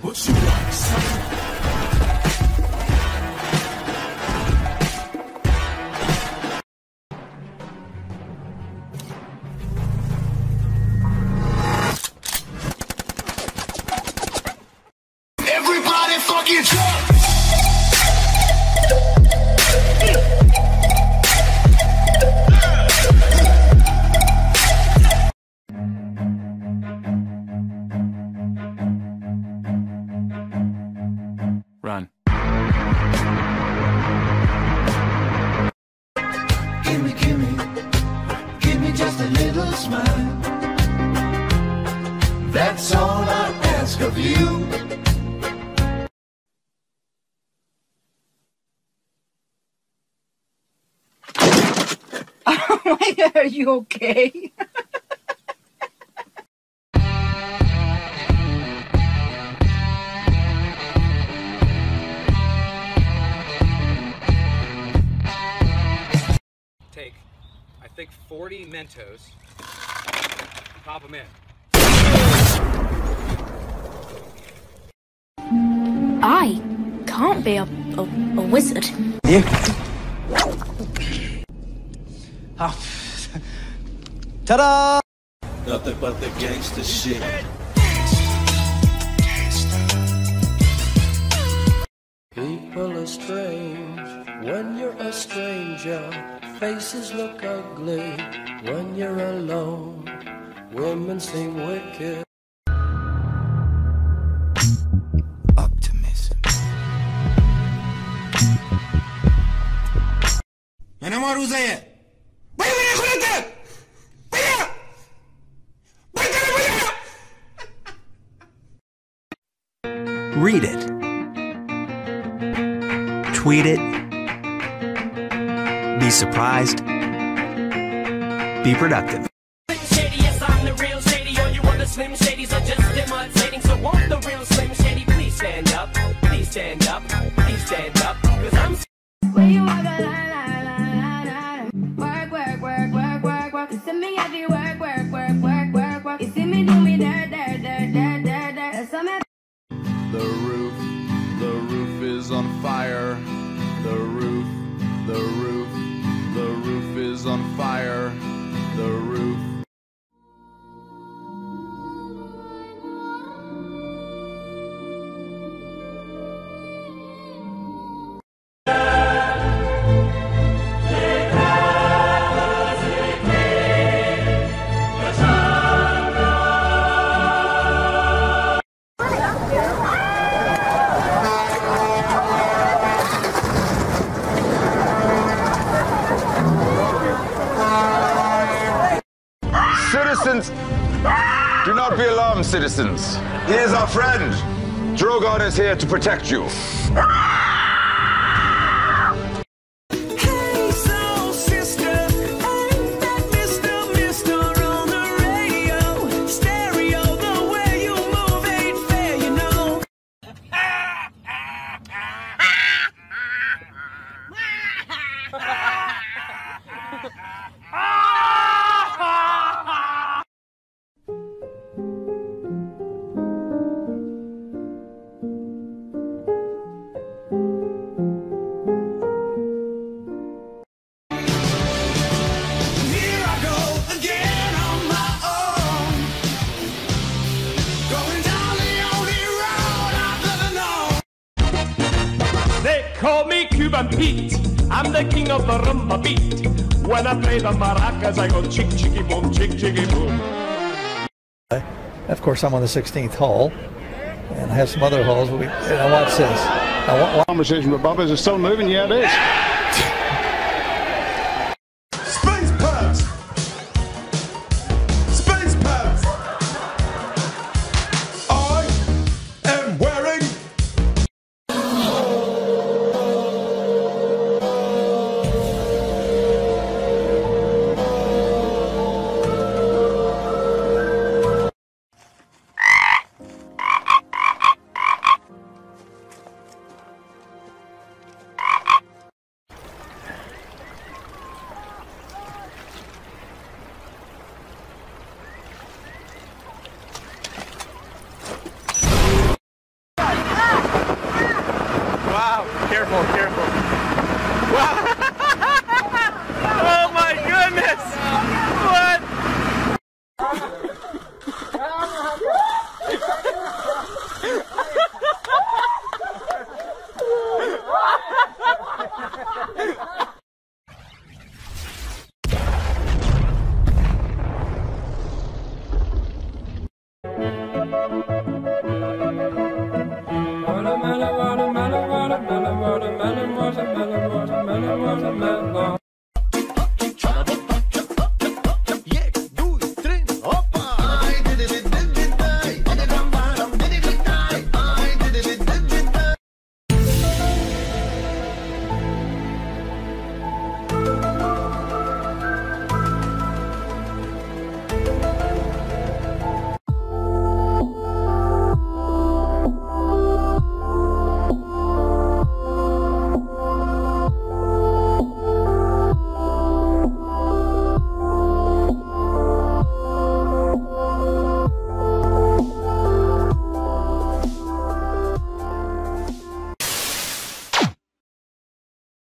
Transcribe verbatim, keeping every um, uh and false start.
what you like, son. Everybody fucking jump! Run. Gimme, gimme, give me just a little smile. That's all I ask of you. Oh my God, are you okay? Take, I think, forty Mentos, pop them in. I can't be a, a, a wizard. Yeah. Oh. Ta-da! Nothing but the gangster shit. People are strange when you're a stranger. Faces look ugly when you're alone. Women seem wicked. Optimism. أنا ما روزية. بيا بيا خلته. بيا. بيا بيا. Read it. Tweet it. Be surprised. Be productive. Shady, yes, I'm the real Shady. All you other Slim Shadys are just imitating. So won't the real Slim Shady please stand up? Please stand up. Please stand up. Cause I'm where you walk a line, line, line, line, line. Work, work, work, work, work, work. You see me at the work, work, work, work, work, work. You see me do me dirt, dirt, dirt, dirt, dirt, dirt. That's some of the roof, the roof is on fire. The roof, the roof, the roof is on fire. The roof. Citizens, do not be alarmed, citizens. He is our friend. Drogon is here to protect you. Hey, soul sister, ain't that Mister Mister on the radio? Stereo, the way you move ain't fair, you know. Call me Cuban Pete. I'm the king of the rumba beat. When I play the maracas, I go chick chicky boom, chick chicky boom. Of course, I'm on the sixteenth hole, and I have some other holes. But we, now watch this. Now, what, what conversation with Bubba, is it still moving? Yeah, it is. Space pads. Space pads. I am wearing. careful. Wow. Oh my goodness! What? Watermelon, watermelon, watermelon, watermelon, watermelon, watermelon, watermelon.